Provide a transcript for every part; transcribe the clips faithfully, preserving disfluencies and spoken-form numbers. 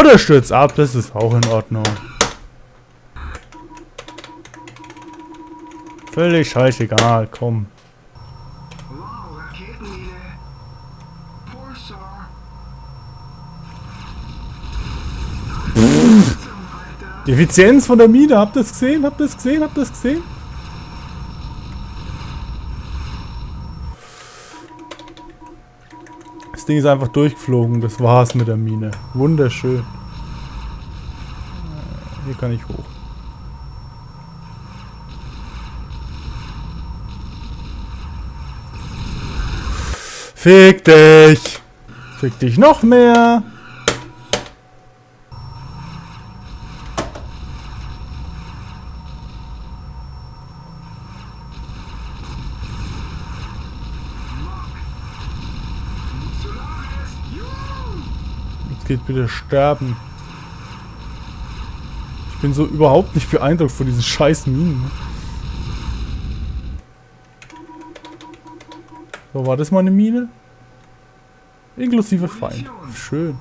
Oder stürzt ab, das ist auch in Ordnung. Völlig scheißegal, komm. Wow, Raketenmine. Pulsar. Die Effizienz von der Mine, habt ihr das gesehen? Habt ihr das gesehen? Habt ihr das gesehen? Das Ding ist einfach durchgeflogen, das war's mit der Mine. Wunderschön. Hier kann ich hoch. Fick dich! Fick dich noch mehr! Jetzt geht bitte sterben. Ich bin so überhaupt nicht beeindruckt von diesen scheiß Minen. So, war das mal eine Mine? Inklusive Feind. Schön.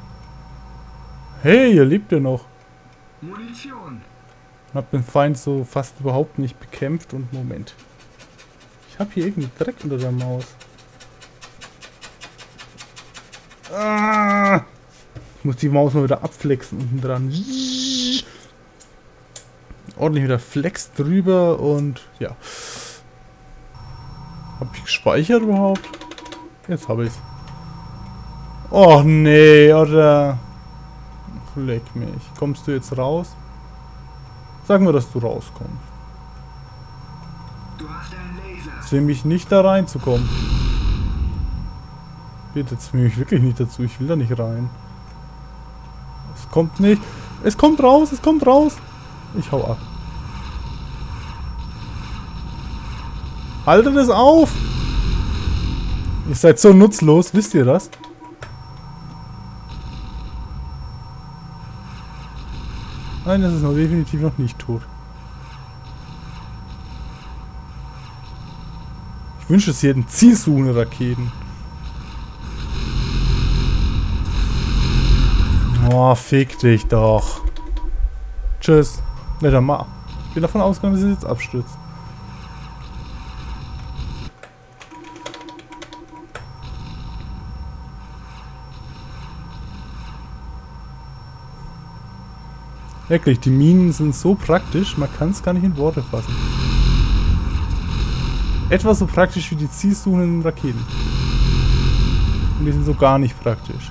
Hey, ihr lebt ja noch. Munition. Hab den Feind so fast überhaupt nicht bekämpft und Moment. Ich hab hier irgendwie Dreck unter der Maus. Ah! Ich muss die Maus mal wieder abflexen unten dran. Ordentlich wieder Flex drüber und ja. Hab ich gespeichert überhaupt? Jetzt habe ich's. Oh nee, oder? Leck mich. Kommst du jetzt raus? Sag mir, dass du rauskommst. Du hast einen Laser. Zwing mich nicht da reinzukommen. Bitte zwing mich wirklich nicht dazu. Ich will da nicht rein. Es kommt nicht. Es kommt raus, es kommt raus. Ich hau ab. Haltet es auf! Ihr seid so nutzlos, wisst ihr das? Nein, das ist noch definitiv noch nicht tot. Ich wünsche es jedem zielsuchende Raketen. Oh, fick dich doch. Tschüss. Ne, dann mal. Ich bin davon ausgegangen, dass es jetzt abstürzt. Wirklich, die Minen sind so praktisch, man kann es gar nicht in Worte fassen. Etwa so praktisch wie die zielsuchenden Raketen. Und die sind so gar nicht praktisch.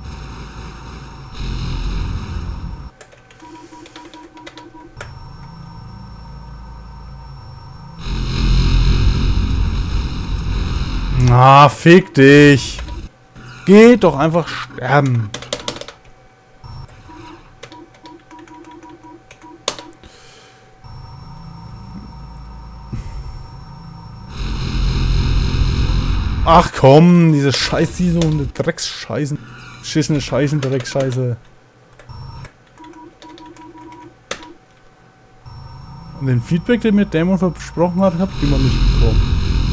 Ah, fick dich. Geh doch einfach sterben. Ach komm, diese scheiß so eine Drecksscheißen. Schissene Scheißen, Drecksscheiße. Und den Feedback, den mir Dämon versprochen hat, hab ich immer nicht bekommen.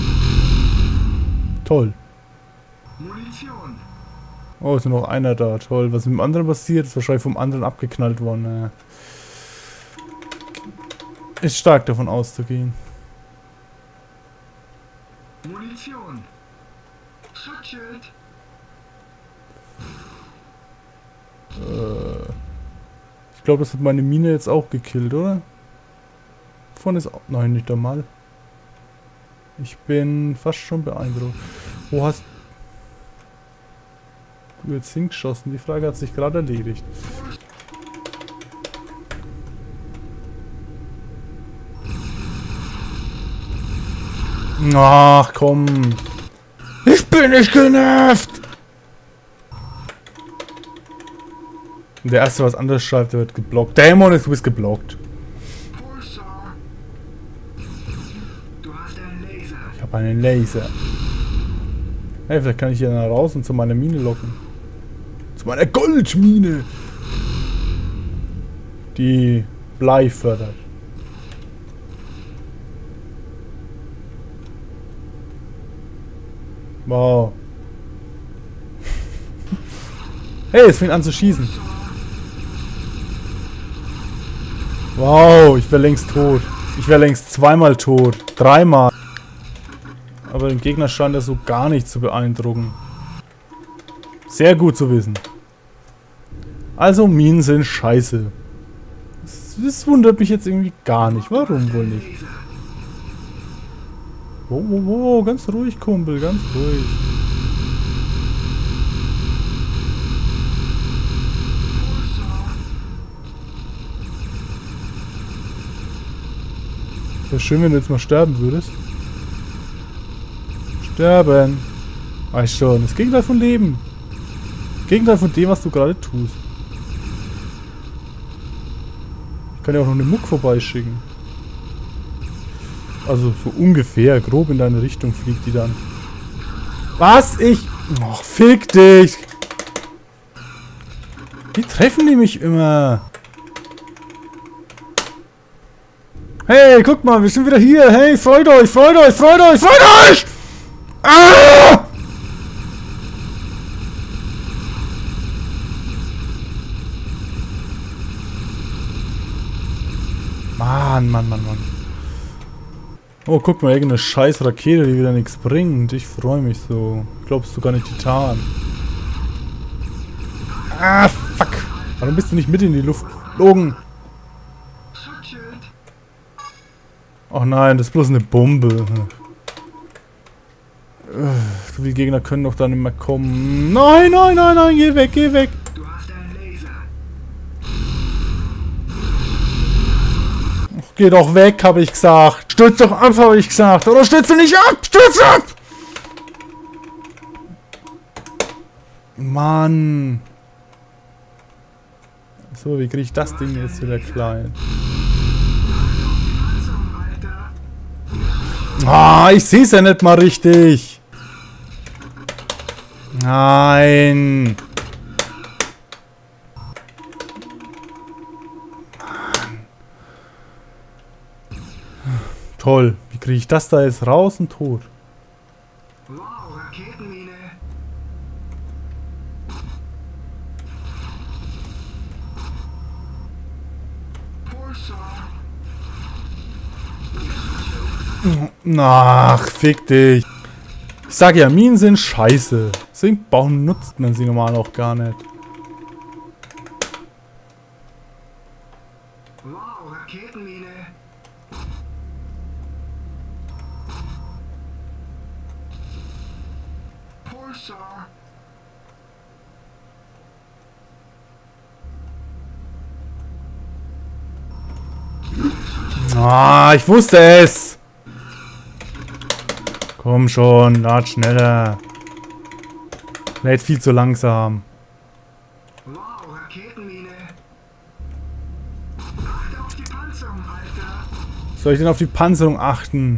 Toll. Munition. Oh, ist nur noch einer da. Toll. Was mit dem anderen passiert, ist wahrscheinlich vom anderen abgeknallt worden. Naja. Ist stark davon auszugehen. Munition. Schutzschild. Äh, ich glaube, das hat meine Mine jetzt auch gekillt, oder? Von ist auch... Nein, nicht einmal. Ich bin fast schon beeindruckt. Wo hast du jetzt hingeschossen? Die Frage hat sich gerade erledigt. Ach komm. Ich bin nicht genervt. Und der erste, was anderes schreibt, der wird geblockt. Dämon, du bist geblockt. Pulsar. Du hast einen Laser. Ich habe einen Laser. Hey, vielleicht kann ich hier nach raus und zu meiner Mine locken. Zu meiner Goldmine. Die Blei fördert. Wow. Hey, es fängt an zu schießen. Wow, ich wäre längst tot. Ich wäre längst zweimal tot. Dreimal. Aber den Gegner scheint das so gar nicht zu beeindrucken. Sehr gut zu wissen. Also Minen sind scheiße. Das, das wundert mich jetzt irgendwie gar nicht. Warum wohl nicht? Wow, wow, wow, ganz ruhig, Kumpel, ganz ruhig. Wäre schön, wenn du jetzt mal sterben würdest. Sterben. Weiß schon. Das Gegenteil von Leben. Das Gegenteil von dem, was du gerade tust. Ich kann ja auch noch eine Muck vorbeischicken. Also so ungefähr, grob in deine Richtung fliegt die dann. Was? Ich... Och, fick dich! Wie treffen die mich immer? Hey, guck mal, wir sind wieder hier. Hey, freut euch, freut euch, freut euch, freut euch! Ah! Mann, Mann, Mann, Mann. Oh, guck mal, irgendeine scheiß Rakete, die wieder nichts bringt. Ich freue mich so. Glaubst du gar nicht Titan? Ah, fuck. Warum bist du nicht mit in die Luft geflogen? Oh nein, das ist bloß eine Bombe. So viele Gegner können doch da nicht mehr kommen. Nein, nein, nein, nein, geh weg, geh weg. Du hast einen Laser. Ach, geh doch weg, habe ich gesagt. Stürz doch ab, habe ich gesagt. Oder stürze nicht ab, stürz ab! Mann. So, wie kriege ich das Ding jetzt wieder klein? Ah, ich sehe es ja nicht mal richtig. Nein. Mann. Toll. Wie kriege ich das da jetzt raus und tot? Wow, Raketenmine. Pulsar. Ach, fick dich. Ich sag ja, Minen sind scheiße. Deswegen bauen nutzt man sie normal auch gar nicht. Wow, Raketenmine. Pulsar. Ah, ich wusste es. Komm schon, lad schneller. Lädt viel zu langsam. Wow, Raketenmine. Achte auf die Panzerung, Alter. Soll ich denn auf die Panzerung achten?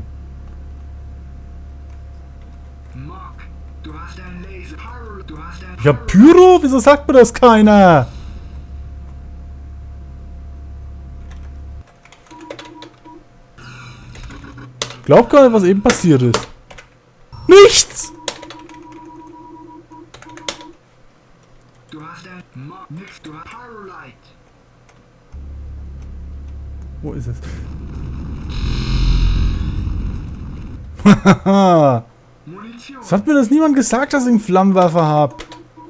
Mock, du hast einen Laser. Pyro, du hast einen Ich hab Pyro? Wieso sagt mir das keiner? Glaub gar nicht, was eben passiert ist. Nichts! Du hast ein Mock, nix, du hast Pyrolite. Wo ist es? Hahaha. Munition. Es hat mir das niemand gesagt, dass ich einen Flammenwerfer hab.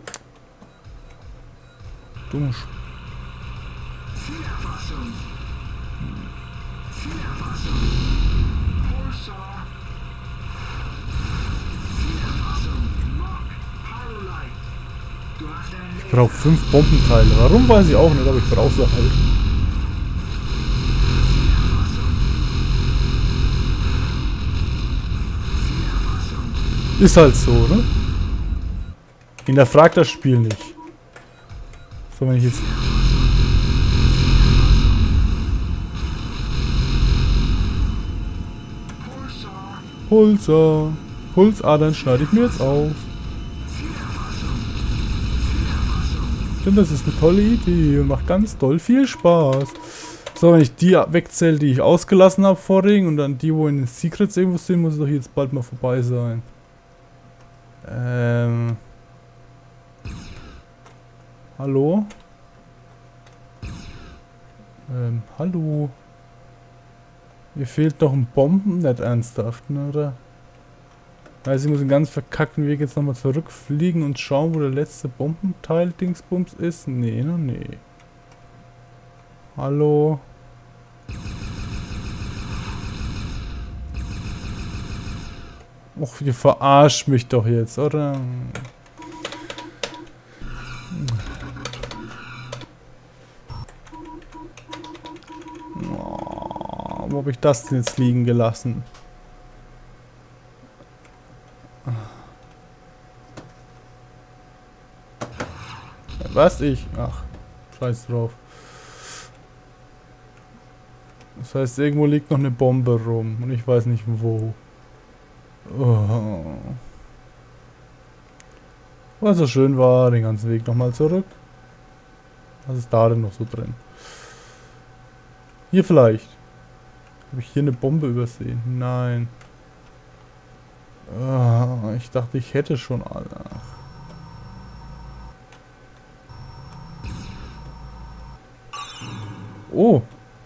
Dumme Sch Zielerfassung. Zielerfassung. Pulsar. Zielerfassung. Mock. Pyrolite. Du hast einen Ich brauch fünf Bombenteile. Warum weiß ich auch nicht, aber ich brauch sie halt. Ist halt so, ne? Hinterfragt das Spiel nicht. So, wenn ich jetzt... Pulsar. Pulsar. Pulsadern schneide ich mir jetzt auf. Denn das ist eine tolle Idee und macht ganz doll viel Spaß. So, wenn ich die wegzähle, die ich ausgelassen habe vorhin und dann die, wo in den Secrets irgendwo sind, muss es doch jetzt bald mal vorbei sein. Ähm... Hallo? Ähm... Hallo. Mir fehlt noch ein Bomben, nicht ernsthaft, ne, oder? Also ich muss den ganz verkackten Weg jetzt nochmal zurückfliegen und schauen, wo der letzte Bombenteil Dingsbums ist. Nee, ne, nee. Hallo. Och, ihr verarscht mich doch jetzt, oder? Oh, wo habe ich das denn jetzt liegen gelassen? Was ich? Ach, scheiß drauf. Das heißt, irgendwo liegt noch eine Bombe rum und ich weiß nicht wo. Oh. Was so schön war, den ganzen Weg nochmal zurück. Was ist da denn noch so drin? Hier vielleicht. Habe ich hier eine Bombe übersehen? Nein. Oh, ich dachte, ich hätte schon alle. Oh.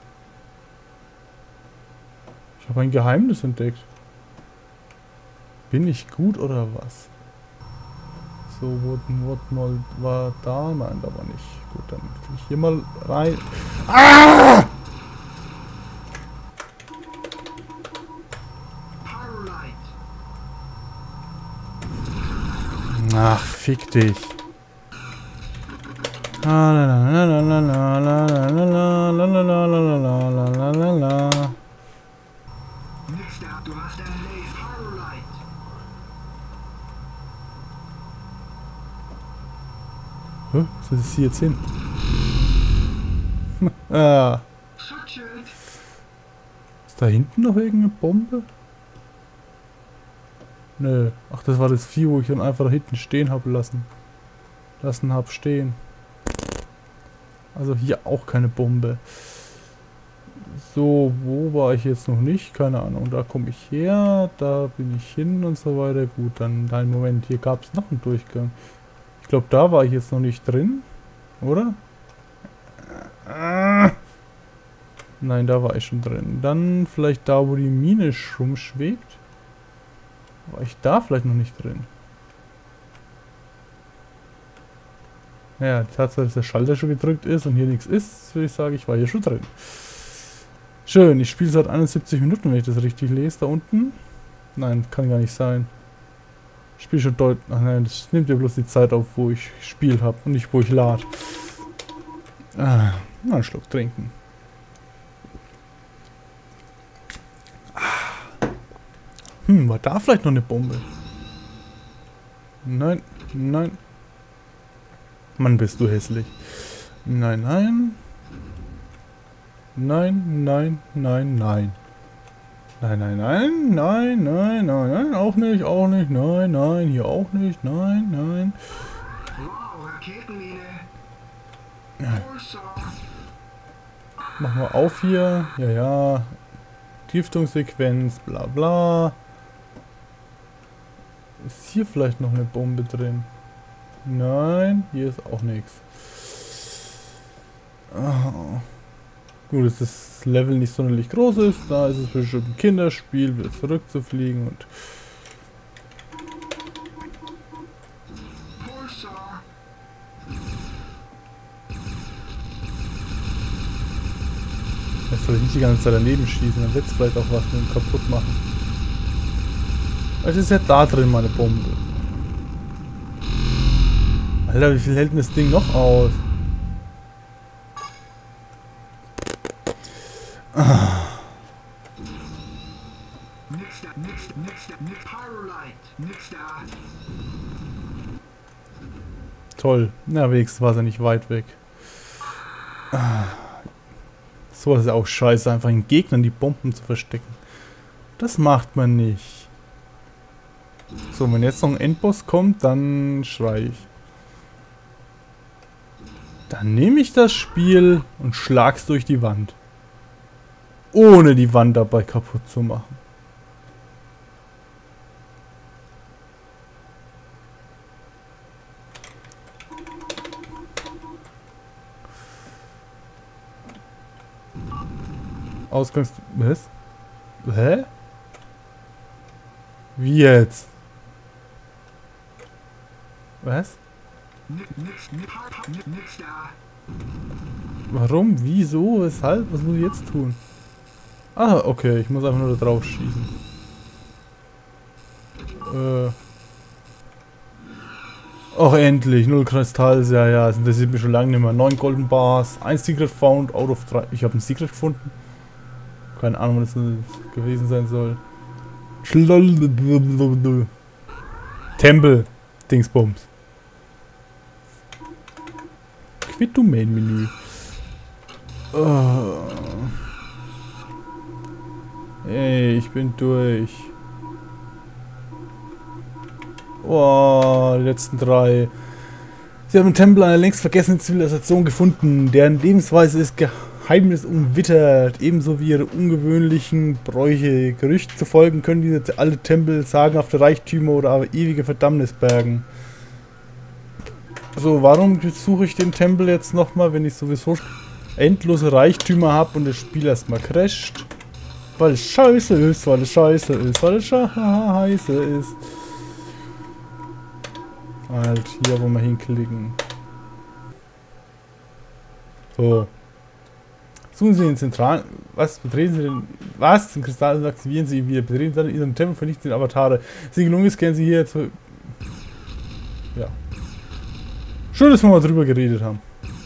Ich habe ein Geheimnis entdeckt. Bin ich gut oder was? So, wo, wo mal war da? Nein, da war nicht. Gut, dann gehe ich hier mal rein. Ah! Ach, fick dich. La la la la la la la la la la la la la la la la. Du hast ein Lace Firelight. Hä? Was ist hier jetzt hin? Ah. Ist da hinten noch irgendeine Bombe? Nö. Ach, das war das Vieh, wo ich dann einfach da hinten stehen habe lassen. Lassen hab stehen. Also hier auch keine Bombe. So, wo war ich jetzt noch nicht? Keine Ahnung. Da komme ich her, da bin ich hin und so weiter. Gut, dann, nein, Moment, hier gab es noch einen Durchgang. Ich glaube, da war ich jetzt noch nicht drin. Oder? Nein, da war ich schon drin. Dann vielleicht da, wo die Mine rumschwebt. War ich da vielleicht noch nicht drin? Ja, die Tatsache, dass der Schalter schon gedrückt ist und hier nichts ist, würde ich sagen, ich war hier schon drin. Schön, ich spiele seit einundsiebzig Minuten, wenn ich das richtig lese, da unten. Nein, kann gar nicht sein. Ich spiele schon deutlich... Ach nein, das nimmt ja bloß die Zeit auf, wo ich Spiel habe und nicht, wo ich lade. Ah, mal einen Schluck trinken. Hm, war da vielleicht noch eine Bombe? Nein, nein. Mann, bist du hässlich. Nein, nein. Nein, nein, nein, nein. Nein, nein, nein, nein, nein, nein, nein, auch nicht, auch nicht, nein, nein, hier auch nicht, nein, nein. Wow, Raketenmine. Ja. Machen wir auf hier. Ja, ja. Giftungssequenz, bla bla. Ist hier vielleicht noch eine Bombe drin? Nein, hier ist auch nichts. Oh. Gut, dass das Level nicht sonderlich groß ist. Da ist es bestimmt ein Kinderspiel, wieder zurückzufliegen und... Jetzt soll ich nicht die ganze Zeit daneben schießen, dann wird es vielleicht auch was mit dem kaputt machen. Es ist ja da drin meine Bombe. Alter, wie viel hält denn das Ding noch aus? Ah. Toll. Na, wenigstens war es ja nicht weit weg. Ah. So ist ja auch scheiße, einfach den Gegnern die Bomben zu verstecken. Das macht man nicht. So, wenn jetzt noch ein Endboss kommt, dann schrei ich. Dann nehme ich das Spiel und schlag's durch die Wand. Ohne die Wand dabei kaputt zu machen. Ausgangs... Was? Hä? Wie jetzt? Was? Warum? Wieso? Weshalb? Was muss ich jetzt tun? Ah, okay. Ich muss einfach nur da drauf schießen. Äh... Ach, endlich. Null Kristalls. Ja, ja. Das interessiert mich schon lange nicht mehr. neun Golden Bars. ein Secret Found out of drei. Ich habe ein Secret gefunden. Keine Ahnung, was das gewesen sein soll. Tempel. Dingsbums. Quit to Main Menü. Oh. Ey, ich bin durch. Oh, die letzten drei. Sie haben im Tempel einer längst vergessenen Zivilisation gefunden, deren Lebensweise ist geheimnisumwittert, ebenso wie ihre ungewöhnlichen Bräuche. Gerüchten zu folgen können diese alte Tempel sagenhafte Reichtümer oder aber ewige Verdammnis bergen. So, warum suche ich den Tempel jetzt nochmal, wenn ich sowieso endlose Reichtümer habe und das Spiel erstmal crasht? Weil es scheiße ist, weil es scheiße ist, weil es scheiße ist. Halt, hier wollen wir hinklicken. So. Suchen Sie den zentralen... Was? Betreten Sie den... Was? Den Kristall aktivieren Sie ihn wieder. Betreten Sie dann in Ihrem Tempel, vernichten Sie den Avatare. Sie gelungen ist, kennen Sie hier jetzt... Ja. Schön, dass wir mal drüber geredet haben.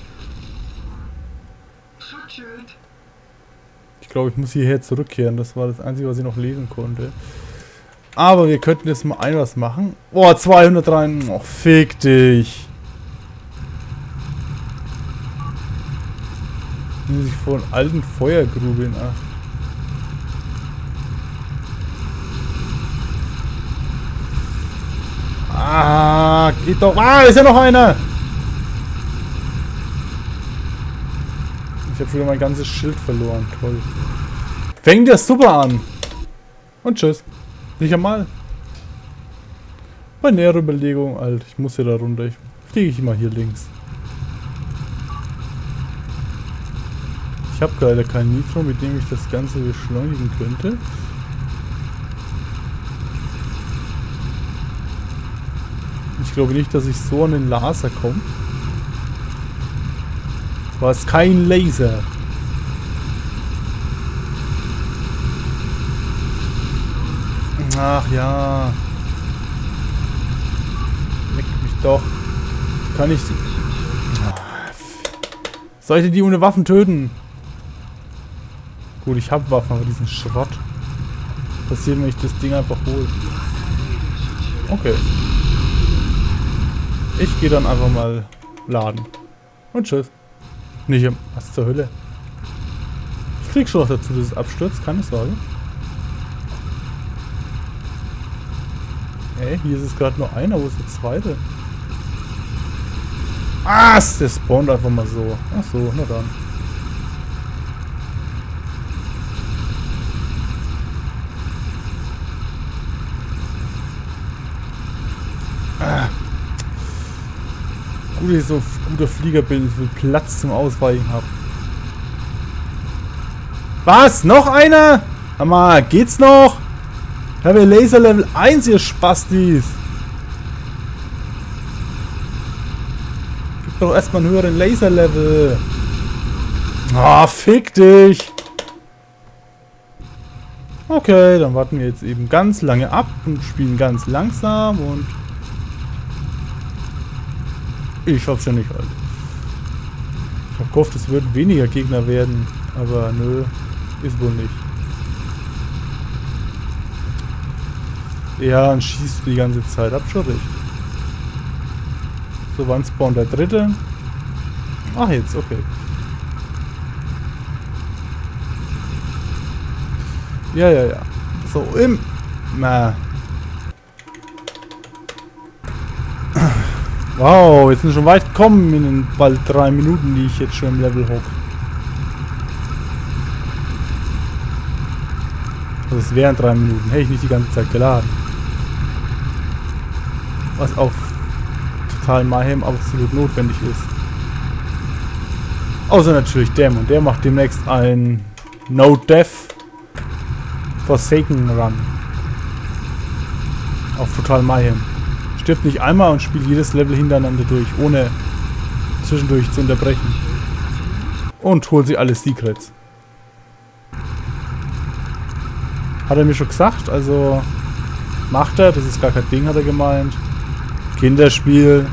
Ich glaube, ich muss hierher zurückkehren. Das war das Einzige, was ich noch lesen konnte. Aber wir könnten jetzt mal ein was machen. Boah, zweihundertdrei. Oh, fick dich. Muss ich vor einer alten Feuergrube in Acht. Ah, geht doch. Ah, ist ja noch einer. Ich habe schon mein ganzes Schild verloren. Toll. Fängt ja super an. Und tschüss. Nicht einmal. Bei näherer Überlegung, Alter, ich muss hier da runter. Ich fliege ich mal hier links. Ich habe gerade kein Nitro, mit dem ich das Ganze beschleunigen könnte. Ich glaube nicht, dass ich so an den Laser komme. War es kein Laser. Ach ja. Leck mich doch. Kann ich... Sollte die ohne Waffen töten? Gut, ich habe Waffen, aber diesen Schrott. Passiert, wenn ich das Ding einfach hole. Okay. Ich gehe dann einfach mal laden. Und tschüss. Nicht im... Was zur Hölle? Ich krieg schon noch dazu, dass es abstürzt, keine Sorge. Ey, hier ist es gerade nur einer, wo ist der zweite? Ah, der spawnt einfach mal so. Ach so, na dann. Ah. Gut, dass ich so guter Flieger bin, ich will Platz zum Ausweichen habe. Was? Noch einer? Hammer, geht's noch? Ich habe Laser Level eins, ihr Spastis. Gib doch erstmal einen höheren Laser Level. Ah, oh, fick dich. Okay, dann warten wir jetzt eben ganz lange ab und spielen ganz langsam und... Ich schaff's ja nicht, Alter. Ich hab gehofft, es würden weniger Gegner werden, aber nö, ist wohl nicht. Ja, und schießt die ganze Zeit ab, schon recht. So, wann spawnt der dritte? Ach, jetzt, okay. Ja, ja, ja. So, im... Na. Wow, jetzt sind wir schon weit gekommen in den bald drei Minuten, die ich jetzt schon im Level hoch. Also es wären drei Minuten, hätte ich nicht die ganze Zeit geladen. Was auf total Mayhem absolut notwendig ist. Außer natürlich dem. Und der macht demnächst ein No Death Forsaken Run. Auf Total Mayhem. Stirbt nicht einmal und spielt jedes Level hintereinander durch, ohne zwischendurch zu unterbrechen. Und holt sich alle Secrets. Hat er mir schon gesagt, also macht er, das ist gar kein Ding, hat er gemeint. Kinderspiel.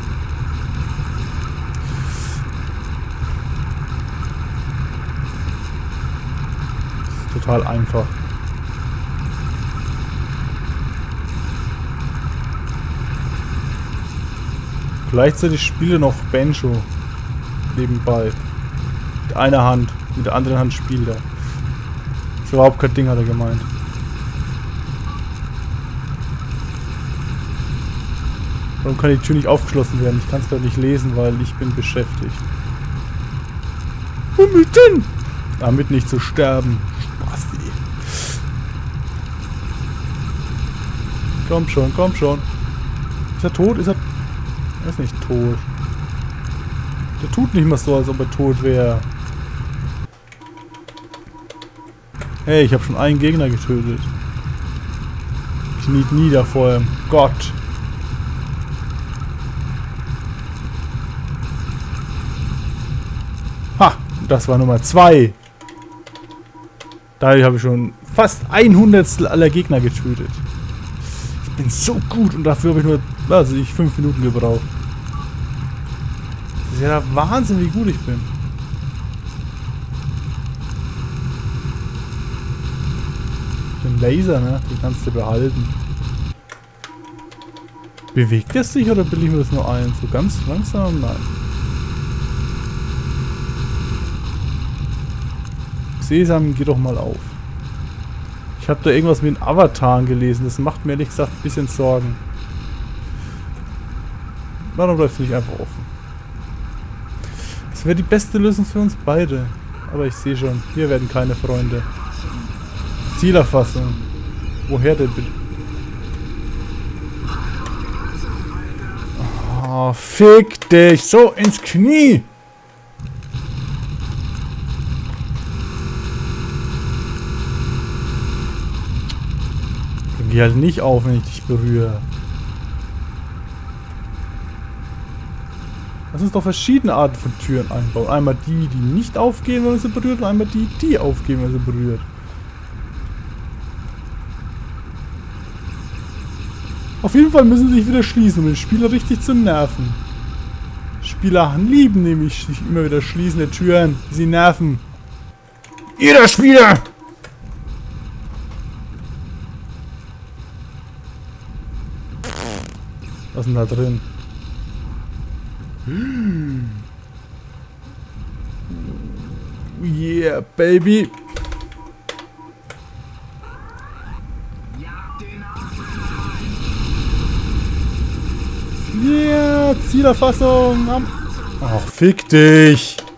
Das ist total einfach. Gleichzeitig spiele noch Banjo nebenbei. Mit einer Hand, mit der anderen Hand spielt er. Ist überhaupt kein Ding, hat er gemeint. Warum kann die Tür nicht aufgeschlossen werden? Ich kann es gerade nicht lesen, weil ich bin beschäftigt. Womit denn? Damit nicht zu sterben. Spasti. Komm schon, komm schon. Ist er tot? Ist er... Er ist nicht tot. Der tut nicht mal so, als ob er tot wäre. Hey, ich habe schon einen Gegner getötet. Kniet nieder vor ihm. Gott. Ha, das war Nummer zwei. Da habe ich schon fast ein Hundertstel aller Gegner getötet. Ich bin so gut und dafür habe ich nur, also ich, fünf Minuten gebraucht. Das ist ja der Wahnsinn, wie gut ich bin. Den Laser, ne? Den kannst du behalten. Bewegt er sich oder bilde ich mir das nur ein? So ganz langsam? Nein. Sesam, geh doch mal auf. Ich habe da irgendwas mit den Avataren gelesen. Das macht mir ehrlich gesagt ein bisschen Sorgen. Warum bleibt es nicht einfach offen? Das wäre die beste Lösung für uns beide. Aber ich sehe schon, wir werden keine Freunde. Zielerfassung. Woher denn bitte? Oh, fick dich! So ins Knie! Geh halt nicht auf, wenn ich dich berühre. Lass uns doch verschiedene Arten von Türen einbauen. Einmal die, die nicht aufgehen, wenn man sie berührt, und einmal die, die aufgehen, wenn man sie berührt. Auf jeden Fall müssen sie sich wieder schließen, um den Spieler richtig zu nerven. Spieler lieben nämlich sich immer wieder schließende Türen, die sie nerven. Jeder Spieler! Was ist denn da drin? Yeah, baby! Yeah, Zielerfassung! Ach, fick dich!